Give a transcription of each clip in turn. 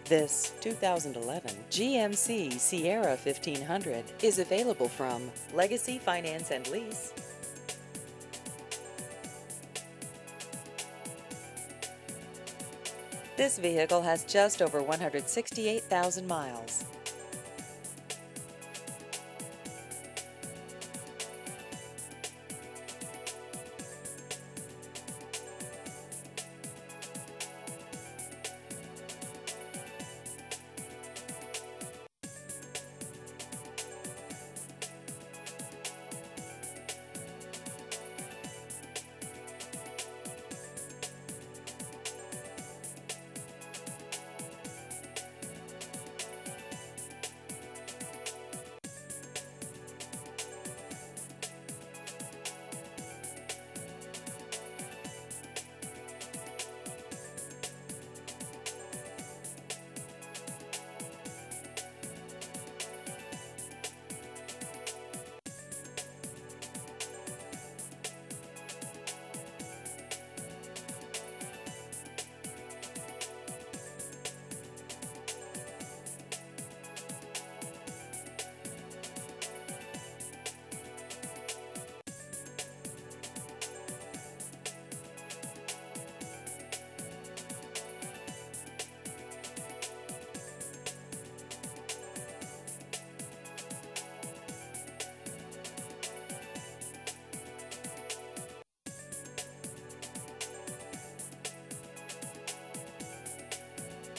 This 2011 GMC Sierra 1500 is available from Legacy Finance and Lease. This vehicle has just over 168,000 miles.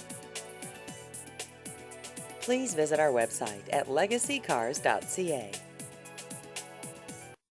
Please visit our website at legacycars.ca.